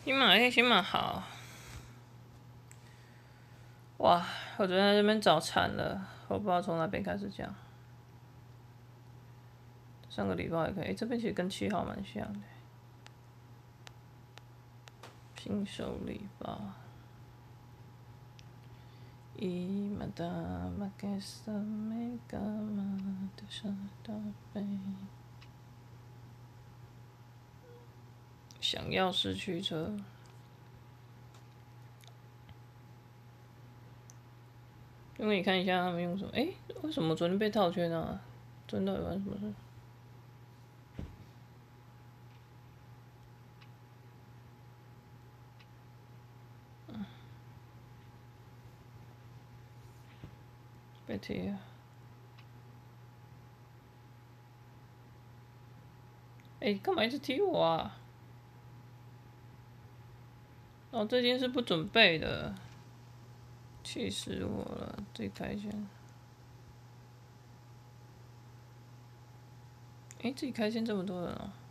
新马好。哇，我昨天在这边找惨了，我不知道从哪边开始讲。上个礼拜也可以，这边其实跟7号蛮像的。新手礼包。今だ負け覚めがまたシャダ背。想要四驱车。因为你看一下他们用什么？为什么昨天被套圈啊？昨天到底发生什么事？被踢了。干嘛一直踢我啊？哦，这件是不准备的，气死我了！自己开先。自己开先这么多人啊！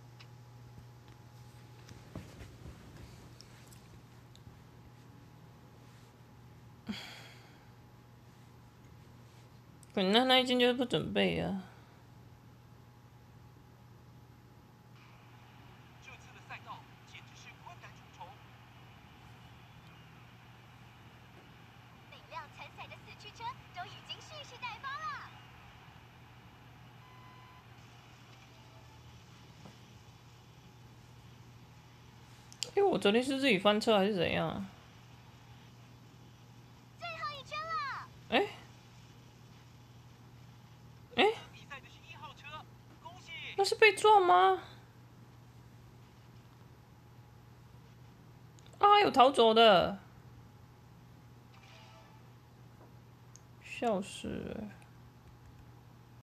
那一件就是不准备啊。 这次的赛道简直是困难重重。 每辆参赛的四驱车都已经蓄势待发了。 我昨天是自己翻车还是怎样？ 最后一圈了。 比赛的是1号车，恭喜！ 那是被撞吗？啊，有逃走的，笑死了。